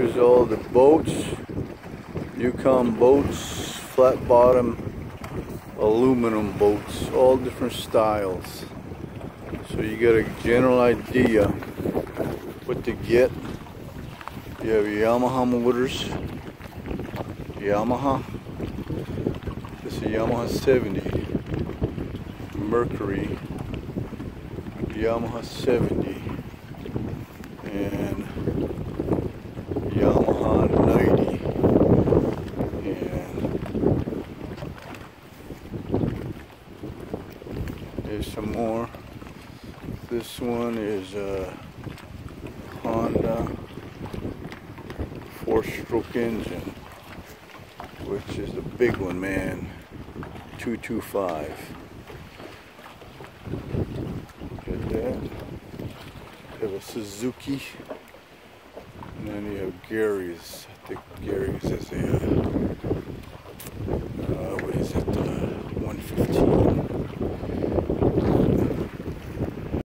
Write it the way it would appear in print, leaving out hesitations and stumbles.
Here's all the boats, Yukon boats, flat bottom, aluminum boats, all different styles. So you get a general idea what to get. You have Yamaha motors, Yamaha. This is a Yamaha 70, Mercury, Yamaha 70, and Yamaha 90, and there's some more. This one is a Honda 4-stroke engine, which is the big one, man, 225. Look at that. You have a Suzuki, and then you have Gary's. I think Gary's is a what is it? 115.